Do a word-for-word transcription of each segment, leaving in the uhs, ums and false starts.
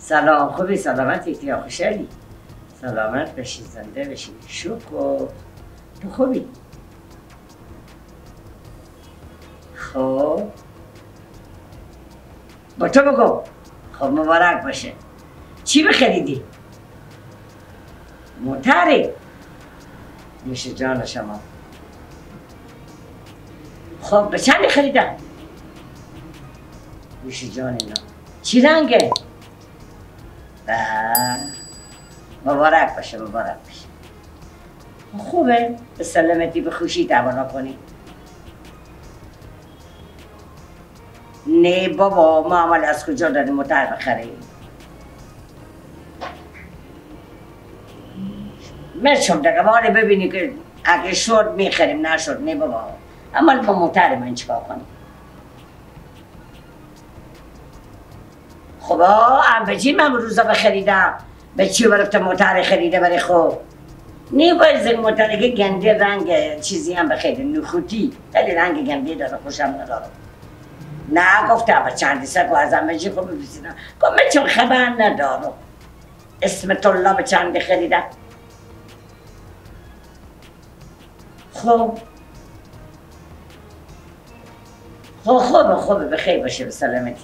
سلام، خوبی؟ سلامتی؟ یا خوشحالی؟ سلامت بشی، زنده بشی. شکر. تو خوبی؟ خب با تو بگو. خب مبارک باشه. چی بخریدی؟ موتری؟ نوش جان شما. خب به چند خریدن؟ نوش جان اینا. چی رنگه؟ مبارک باشه، مبارک باشه. خوبه؟ به سلامتی، به خوشی توانا کنی. نه بابا، ما عمل از کجا داریم موتر بخریم؟ مرچم دیگه مالی ببینی که اگه شد میخریم، نشد نه بابا. عمل با موتر من چیکار کنیم؟ خب ام بجی من روزا بخریدم به چی برفته موتر خریده برای خوب. نه باید زن موتر که گنده رنگ چیزی هم بخیده، نخوتی خیلی رنگ گنده داره، خوشم نداره. نه گفتم با چندی سر که از همه جی خوب ببیسیدم گفتم من چون خبر ندارم اسم طلا به چندی خریدم. خب خب خوبه خوبه بخیر باشه به سلامتی.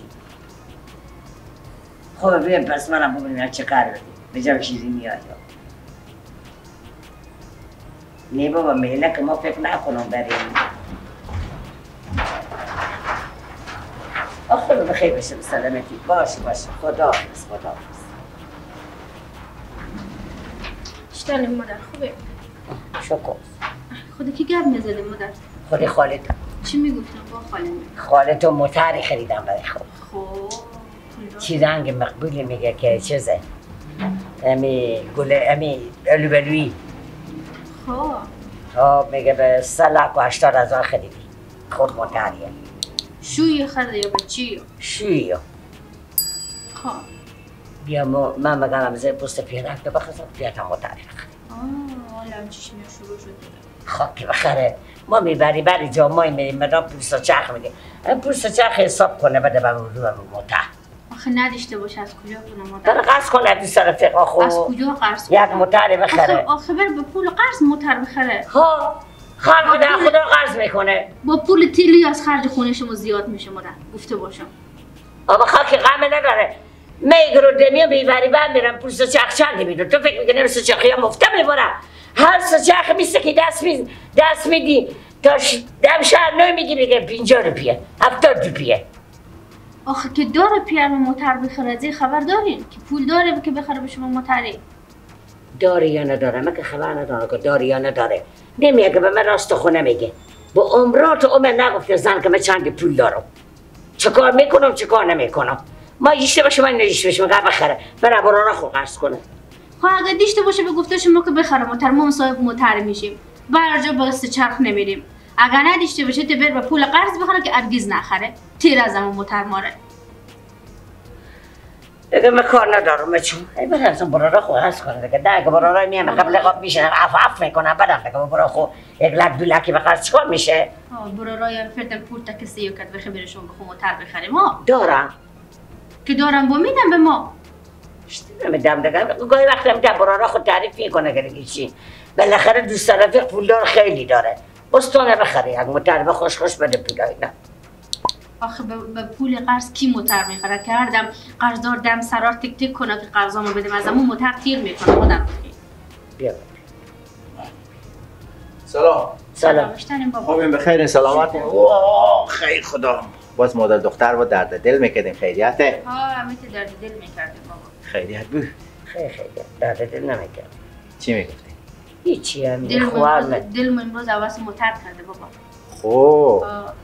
خوبه بیم پس منم ببینیم چه کار بدیم بجام چیزی میاد. نه بابا میله که ما فکر نکنم بریم. خوبه بخیر باشه به سلامتی. باشه باشه. خدا حافظ. خدا حافظ. چطوری مادر؟ خوبه؟ شکر. خودی که گرد میزدی مادر؟ خودی خالد. چی میگفتم با خالد؟ خالد و موتری خریدم برای خود. خب چی رنگ مقبولی میگه که چیزه؟ امی گل امی الوبلوی. خب خب میگه به سلک و هشتاد هزار خریدی. خود موتریه. شویی خریده یا بچی؟ شویی. خب بیا من بگم زیر پوست پیرک تو بخرم بیا تا موتری بخریم. آه حالا هم چشمی شروع شده. خب که بخره ما میبری بری جا ما میریم مدام پوست چرخ میگه پوست چرخ حساب کنه بده به رو به موتر. آخه نداشته باشه از کجا کنه مادر؟ داره قرض کنه از سر فقه خو از کجا قرض کنه؟ یک موتر بخره. آخه آخه بر به پول قرض موتر بخره. ها خرج در خدا قرض میکنه. با پول تیلی از خرج خونه شما زیاد میشه مادر گفته باشم. آبا خاک غم نداره. میگرو دنیا بیوری بعد میرم پول سچرخ چندی میدو. تو فکر میکنی نمیشه سچرخی ها مفته میبرم. هر سچرخ میسته که دست می دست میدی تا دم شهر نوی میگی میگه پینجا روپیه هفتاد روپیه. آخه که داره پیرم موتر بخره از این خبر دارین که پول داره که بخره به شما موتری؟ داره یا نداره؟ من که خبر نداره که داره یا نداره. نمیگه به من راست خونه میگه. با عمرات عمر نگفته زن که من چندی پول دارم. چه کار میکنم چه کار نمیکنم. ما ایشته باشه من نجیشته باشه میگه بخره. برای برای خود قرض کنه. خب اگه دیشته باشه به گفته شما که بخره موتر ما صاحب موتر میشیم. برای جا با سچرخ نمیریم. اگر ندیشته باشه تو بر به پول قرض بخره که ارگیز نخره. تیر از همون موتر ماره. دیگه من کار ندارم چون ای برای اصلا برای خود هست کنه دیگه دیگه برای میامه قبل قاب میشن عف عف میکنه بعدم دیگه برای خود یک لک دو لکی بخرد چیکار میشه؟ آه برای فردن پورتا کسی کد بخیر برشون بخو موتر بخریم ها؟ دارم که دارم با میدم به ما. نمیدم دیگه گاهی وقتی هم برای خود تعریف میکنه که دیگه چی بالاخره دوست طرفی پولدار خیلی داره بستانه بخره یک موتر به خوش خوش بده پول اینا. آخه به پول قرض کی موتر میخره که هر دم قرضدار دم سرار تک تک کنه که قرضامو بدیم از همون موتر تیر میکنه خودم. بیا سلام. سلام. اشتنیم بابا. خوبیم بخیر سلامتیم. اوه خیر خدا. باز مادر دختر با درد دل میکردیم خیریته؟ ها همین درد دل میکردیم بابا. خیریت بود. خیلی خیلی درد دل نمیکرد. چی میگفتی؟ هیچی هم دل خوار من دل من امروز عوض موتر کرده بابا. خوب.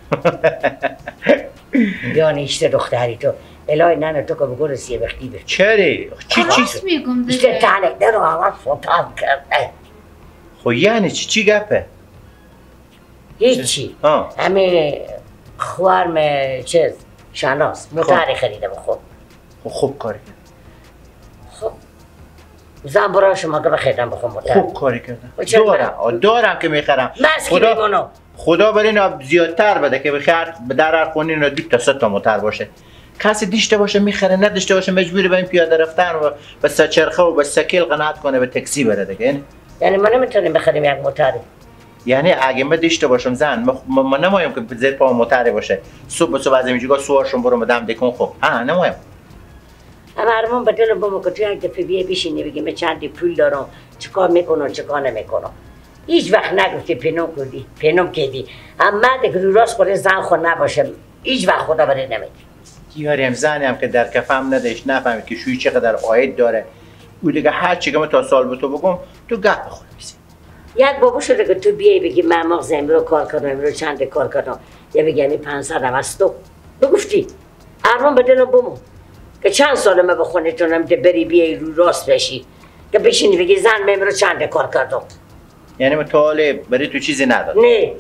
یا نیشته دختری تو الهی ننه تو که بگو رسیه بختی بختی. چری؟ چی چی میگم دیگه؟ ایشته تنه در رو عوض فوتام کرده. خو یعنی چی چی گپه؟ هیچی. همین خوارم چیز شناس موتری خریده بخور. خوب کاری کرد. خب زن برای شما که بخیرم بخور موتر. خوب کاری کردم. دارم دارم که میخرم. بس که میگونم. خدا برای اینا زیادتر بده که بخیر به در هر خونه اینا دو تا سه تا موتر باشه کسی داشته باشه میخره، نداشته باشه مجبوری به این پیاده رفتن و به سچرخه و به سکیل قناعت کنه به تاکسی بره دیگه. یعنی یعنی ما نمیتونیم بخریم یک موتر. یعنی اگه من داشته باشم زن ما, ما نمایم که زیر پا موتر باشه، صبح صبح از اینجا سوارشون برو مدام دکون. خب ها نمایم. اما ارمان به دلم بمو که تو یک دفعه بیای بشینی بگی من چندی پول دارم چیکار میکنم چیکار نمیکنم. هیچ وقت نگفتی پنوم کردی پنوم کردی. اما دیگه رو راست خود زن خود نباشه هیچ وقت خدا بره نمیدی. یاری هم زنی هم که در کفم نداشت نفهمید که شوی چقدر عاید داره. او دیگه هر چی که من تا سال به تو بگم تو گپ بخور بیسی. یک بابا شده که تو بیای بگی من مغز امرو کار کنم امرو چند کار کنم یا بگی یعنی پانصد هم از تو بگفتی. ارمان به دلم بمون که چند سال من به خونتونم که بری بیای رو راست بشی که بشینی بگی زن من امرو چند کار کردم. یعنی من طالب برای تو چیزی ندارم. نه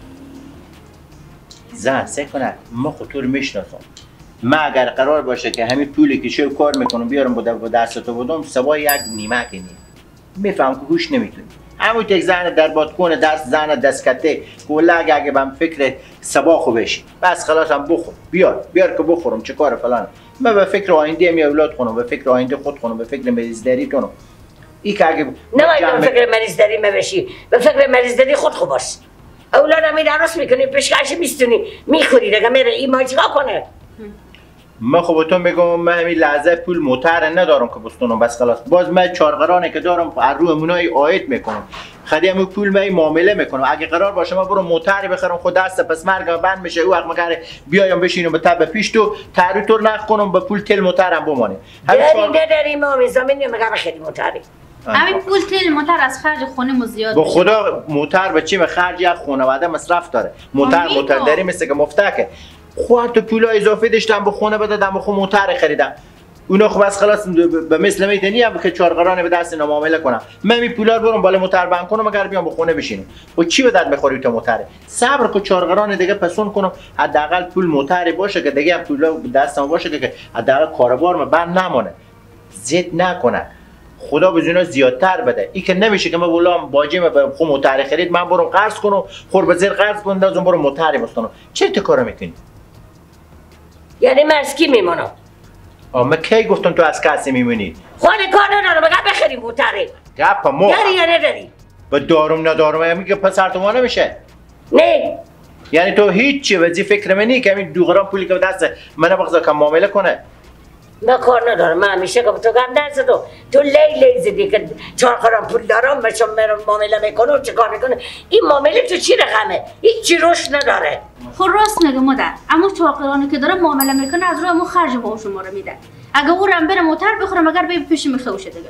زن سه کنه ما خود تو رو میشناسم. ما اگر قرار باشه که همین پولی که چه کار میکنم بیارم با دست تو بدم سوای یک نیمک نی میفهم که گوش نمیتونی. همون یک زن در بادکن دست زن دستکته کلا اگه اگه بهم فکر سبا خوب بشی بس خلاص هم بخور بیار بیار که بخورم چه کار فلان. من به فکر آینده می اولاد خونم به فکر آینده خود خونم به فکر مریضداری تونم. ای که اگه نباید به فکر مریضداری بشی به فکر مریضداری خود خوب باش. اولادم می درست میکنی پیشکش میستونی میخوری دیگه میره این ما چیکار کنه. من خب تو میگم من همین لحظه پول موتر ندارم که بستونم بس خلاص. باز من چارقرانه که دارم از روی منای عاید میکنم. خیلی همون پول من معامله میکنم. اگه قرار باشه من برم موتر بخرم خود دست پس مرگم بند میشه او وقت مگره بیایم بشینم به تب پیش تو تری طور نخ کنم به پول تل موترم بمونه. همین چهار داریم ما میزامین میگم بخری موتری. همین پول تل موتر از خرج خونه مو زیاد با خدا موتر به چی خرج یک خانواده مصرف داره. موتر موتر داری مثل که مفتکه. خودت تو پولا اضافه داشتم به خونه بدادم خود موتر خریدم. اونا خب از خلاص به مثل میتونی هم که چارقرانه به دست اینا معامله کنم. من می پولا رو برم بالا موتر بند کنم اگر بیام به خونه بشینم. و چی به درد میخوری تو موتره؟ صبر کو چارقرانه دیگه پسون کنم حداقل پول موتر باشه که دیگه پولا دستم باشه که حداقل کاروبار ما بند نمونه. زید نکنه. خدا بزونه زیادتر بده. این که نمیشه که من بولام باجیم به خود موتر خرید من برم قرض کنم خور به زیر قرض کنم دازم برم موتر بستونم. چه تو کارو میکنی؟ یعنی من از کی میمونم؟ آه من کی گفتم تو از کسی میمونی؟ خود کار ندارم بگم بخری موتره. گپ مو. یاری یا نداری؟ با دارم ندارم میگه پسر تو ما نمیشه. نه. یعنی تو هیچ وزی فکر منی که همین دو گرم پولی که دست من بغضا کم معامله کنه. من کار ندارم من همیشه که تو گم دست تو تو لی لی زدی که چهار گرم پول دارم بچم میرم معامله میکنم چه کار میکنه این معامله تو چی رقمه هیچ چی روش نداره. خب راست میگه مادر اما چهار که داره معامله میکنه از روی امو خرج ما شما رو میده. اگه او رم بره موتر بخورم اگر به پیش میخوشه دیگه.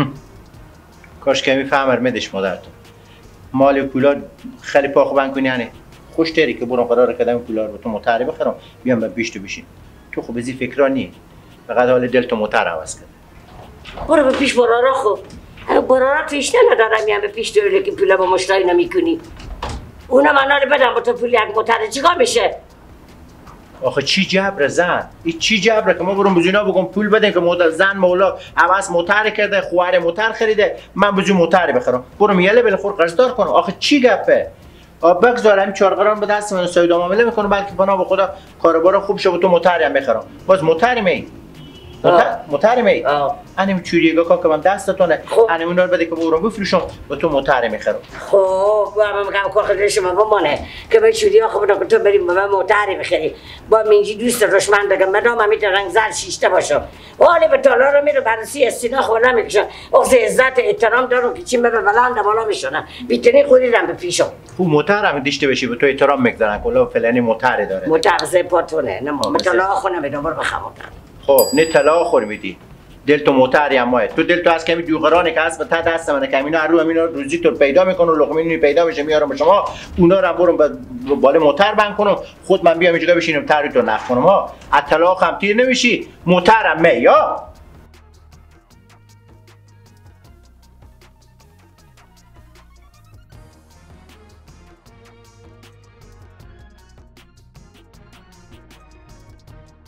کاش که میفهمر میدش مادر تو. مال پولا خیلی پاخو بند کنی یعنی خوش تری که برام قرار کردم پولا رو تو موتر بخرم بیام به بیشتو بشین. تو خب ازی فکرا نی. فقط حال دل تو موتر عوض کرد. برو به پیش برارا خب. برارا پیش ندارم میام به پیش تو که پولا با مشتری نمیکنی. اونا منو رو بدم با تو پول یک موتر چیکار میشه؟ آخه چی جبر زن؟ این چی جبره که ما برم بزینا بگم پول بدیم که موتر زن مولا عوض موتر کرده خوار موتر خریده من بزی موتر بخرم برم یله بل خور قرضدار کنم. آخه چی گپه؟ آب بگذار همین چارقران به دست من سوید معامله میکنم بلکه بنا به خدا کاروبار خوب شه و تو موتر هم بخرم. باز موتر می موتر موتر می انم چوریگا که من دستتونه انم اینا رو بده که برم بفروشم و تو موتر میخرم. خب من میگم کار خودش شما بمونه که به چوریا خب که تو بریم با موتر بخری با منجی دوست روش من بگم مدام همین رنگ زرد شیشته باشم حالا به تالا رو میره بررسی استینا خب نمیکشم اخذ عزت احترام دارم که چیم به بلند بالا میشونم بیتنی خودی رم بپیشم. خوب موتر هم دیشته بشی به تو احترام میگذارن کلا فلانی موتر داره. موتر زه پاتونه نه مثلا خونه میدم برو بخوام موتر. خب نه طلا خور میدی دل تو موتری هم ماه تو دل تو از کمی دوغرانی که هست به تا دست منه که اینا رو اینا روزی تو پیدا میکنه لقمه پیدا میشه میارم به شما اونا رو برم با بالا موتر بند کنم خود من بیام اینجا بشینم تری تو نخ کنم ها از طلا هم تیر نمیشی موترم می یا